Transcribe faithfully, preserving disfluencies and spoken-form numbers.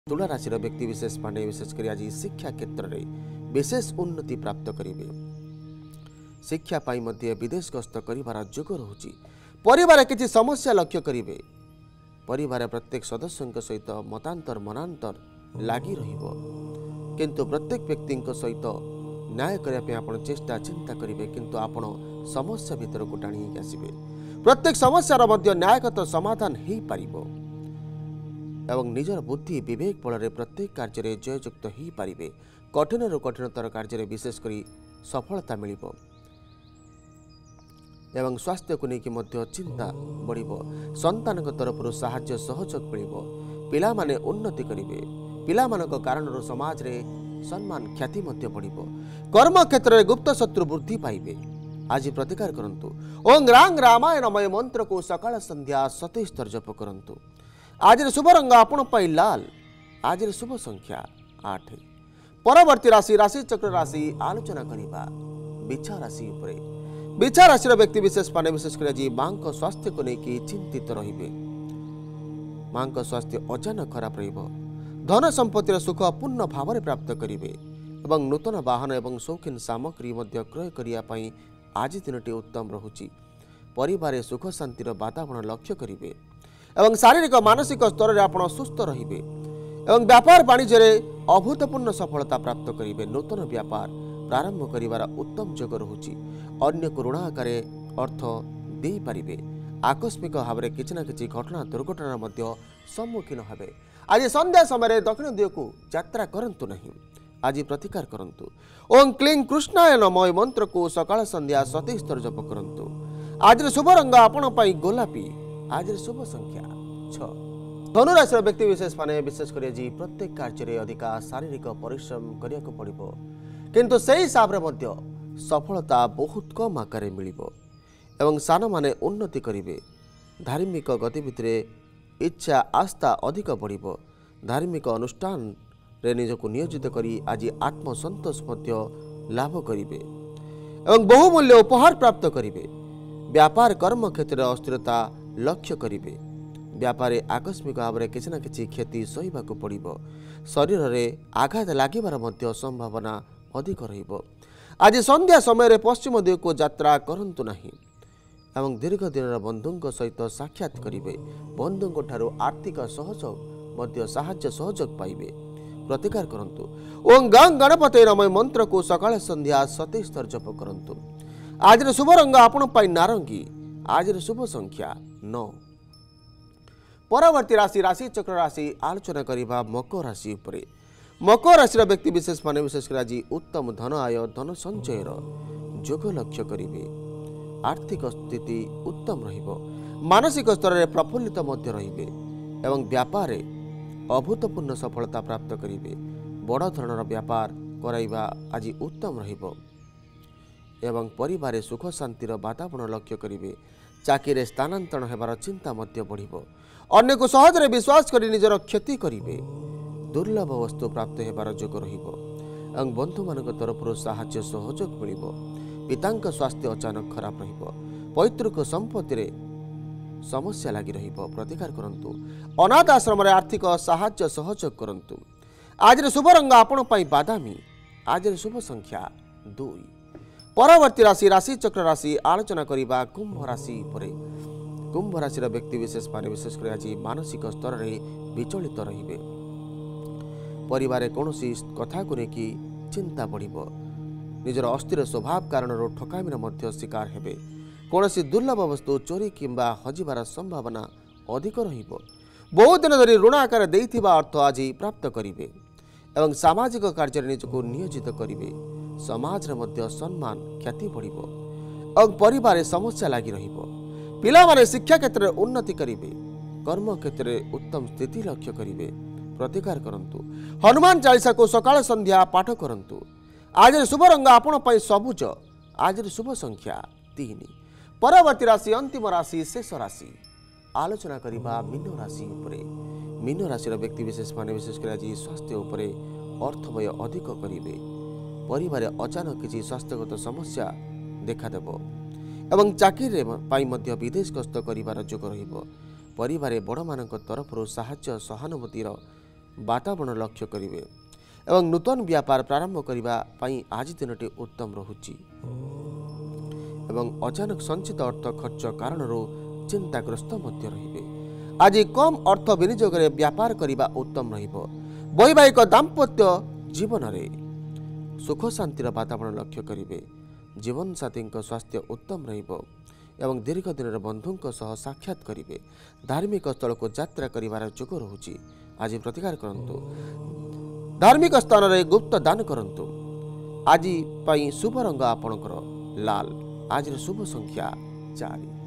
तुला राशि व्यक्ति विशेष माने विशेषकर आज शिक्षा क्षेत्र में विशेष उन्नति प्राप्त करेंगे। शिक्षा पाई मध्य विदेश गस्त करिवार जोग रहुछि। परिवार किछि समस्या लक्ष्य करिवे। परिवार प्रत्येक सदस्य सहित मतांतर मनांतर लागी रहिबो, किंतु प्रत्येक व्यक्ति सहित न्याय करने आपण चेष्टा चिंता करेंगे, किंतु आपण समस्या भीतर को टाणी आसबे। प्रत्येक समस्यार मध्य न्यायगत समाधान हो पारिबो एवं निजर बुद्धि विवेक बल प्रत्येक कार्य जययुक्त हो पारे। कठिन रु कठिनतर कार्य विशेषकर सफलता मिलिबो एवं स्वास्थ्य को लेकिन मध्य चिंता बढ़िबो। संतान तरफ साहाय्य सहयोग मिलिबो। पिला माने उन्नति करिवे। पिला मानक कारण समाज रे सम्मान ख्याति मध्य बढ़िबो। कर्म क्षेत्र में गुप्त शत्रु वृद्धि पाइबे। आज प्रतिकार करंतु। ओं रांग रामायणमय मंत्र को सकाळ संध्या सतेइश थर जप करंतु। आज शुभ रंग आपण पाई लाल। आज शुभ संख्या आठ। परवर्ती राशि राशि चक्र राशि आलोचना करिबा बिछा राशि उपरे। बिछा राशि व्यक्ति विशेष माने विशेषकर आज मां को स्वास्थ्य को लेकिन चिंतित रहिबे। मां को स्वास्थ्य अचानक खराब रहिबो। धन संपत्तिर सुख पूर्ण भाव में प्राप्त करिवे एवं नूतन वाहन एवं शौकीन सामग्री मध्य क्रय करिया पई आज दिनटी उत्तम रहुछि। परिवार सुख शांतिर वातावरण लक्ष्य करिवे एवं शारीरिक मानसिक स्तर में आपण सुस्थ रहिबे एवं व्यापार वाणिज्य में अभूतपूर्ण सफलता प्राप्त करिवे। नूतन व्यापार प्रारंभ करिवार उत्तम जोग रहुछि। अन्य को ऋण आकारे अर्थ दे पारिबे। आकस्मिक भाव में किछि ना किछि घटना दुर्घटना मध्य सम्मुखीन हेबे। आज संध्या समय दक्षिण दिग को यात्रा करंतु नहीं। आज प्रतिकार करंतु। ओं क्लीं कृष्णाय नमः मंत्र को सकाळ संध्या सतेइश थर जप करंतु। आज शुभ रंग आपण पाई गोलापी। आज शुभ संख्या छह। धनु राशि व्यक्ति विशेष माने विशेषकर आज प्रत्येक कार्य अधिका शारीरिक परिश्रम करिया को पड़िबो, किंतु सही हिसाब रे मध्य सफलता बहुत कम आकार मिलिबो एवं सान माने उन्नति करिवे। धार्मिक गतिविधि रे इच्छा आस्था अधिक बढ़िबो। धार्मिक अनुष्ठान रे निजको नियोजित करी आज आत्मसंतोष मध्य लाभ करिवे एवं बहुमूल्य उपहार प्राप्त करिवे। व्यापार कर्म क्षेत्र में अस्थिरता लक्ष्य करिवे। व्यापार आकस्मिक भाव में किसी न किसी क्षति सहिबाकु पड़िबो। शरीर में आघात लागिबार मध्य संभावना अधिक रहिबो। आज संध्या समय पश्चिम दिग को यात्रा करंतु नहीं एवं दीर्घ दिन बंधुओं सहित साक्षात करिवे। बंधुओं ठारू आर्थिक सहयोग मध्य साहाय्य सहयोग पाइबे। प्रतिकार करंतु। ओं गं गणपते नमः मंत्र को सकाळ संध्या सतेइश थर जप करंतु। आज शुभ रंग आपण पाई नारंगी। आज शुभ संख्या नौ। परवर्ती राशि राशि चक्र राशि आलोचना करिबा मकर राशि उपरे। मकर राशि व्यक्ति विशेष माने विशेषकर आज उत्तम धन आय धन संचयर जोग लक्ष्य करिवे। आर्थिक स्थिति उत्तम रहिबो। मानसिक स्तर में प्रफुल्लित मध्य रहिबे एवं व्यापार अभूतपूर्ण सफलता प्राप्त करिवे। बड़ धरणर व्यापार कराइबा आज उत्तम रहिबो एवं परिवार सुख शांतिर वातावरण लक्ष्य करिवे। चाकरी स्थानांतरण हेबार चिंता मध्य बढ़िबो। अन्य को सहजरे विश्वास करी निजर क्षति करिवे। दुर्लभ वस्तु प्राप्त हेबार जोग रहिबो एवं बंधु मानक तरफ साहाय्य सहयोग मिलिबो। पितांक स्वास्थ्य अचानक खराब रहिबो। पैतृक संपत्ति रे समस्या लगी रहिबो। प्रतिकार करंतु। अनाथ आश्रम रे आर्थिक साहाय्य सहयोग करंतु। आज शुभ रंग आपण पाई बादामी। आज शुभ संख्या दुई। परवर्ती राशि राशि चक्र राशि आलोचना करिबा कुंभ राशि उपरे। कुंभ राशि व्यक्ति विशेष माने विशेषकर आज मानसिक स्तर में विचलित रहिबे। परिवार कौनसी कथा को लेकिन चिंता बढ़िबो। निजर अस्थिर स्वभाव कारण ठकामीर मध्य शिकार हेबे। कौनसी दुर्लभ वस्तु चोरी किंबा हजिबार संभावना अधिक रहिबो। बहुत दिन धरी ऋण आकार देइथिबा अर्थ आज प्राप्त करिवे एवं सामाजिक कार्य निजको नियोजित करिवे। समाज रे मध्य सम्मान ख्याति बढ़िबो और परिवार समस्या लागी रहिबो। पिला माने शिक्षा क्षेत्र में उन्नति करिवे। कर्म क्षेत्र में उत्तम स्थिति लक्ष्य करिवे। प्रतिकार करंतु। हनुमान चालीसा को सकाळ संध्या पाठ करंतु। आज शुभ रंग आपण पाई सबुज। आज शुभ संख्या तीन। परवर्ती राशि अंतिम राशि शेष राशि आलोचना करिबा मीन राशि उपरे। मीन राशि व्यक्ति विशेष माने विशेषकर आज स्वास्थ्य उपरे अर्थव्यय अधिक करिवे। परिवार अचानक किसी स्वास्थ्यगत समस्या देखा देबो एवं चाकरी पाई मध्य विदेश गस्त करिवार जोग रहिबो। परिवार बड़ मानक तरफ साहाय्य सहानुभूतिर वातावरण लक्ष्य करेंगे एवं नूतन व्यापार प्रारंभ करने आज दिनटी उत्तम रोचे एवं अचानक संचित अर्थ खर्च कारण चिंताग्रस्त रहिबे। आज कम अर्थ विनियोग व्यापार करने उत्तम रहिबो। वैवाहिक दाम्पत्य जीवन में सुख शांतिर वातावरण लक्ष्य करेंगे। जीवन साथी स्वास्थ्य उत्तम रहिबो एवं दीर्घ दिन बंधुों सह साक्षात करेंगे। धार्मिक स्थल को यात्रा कर जोग रोचे। आज प्रतिकार करंतु। धार्मिक स्थान में गुप्त दान करंतु। आज शुभ रंग आपणकर लाल। आज शुभ संख्या चार।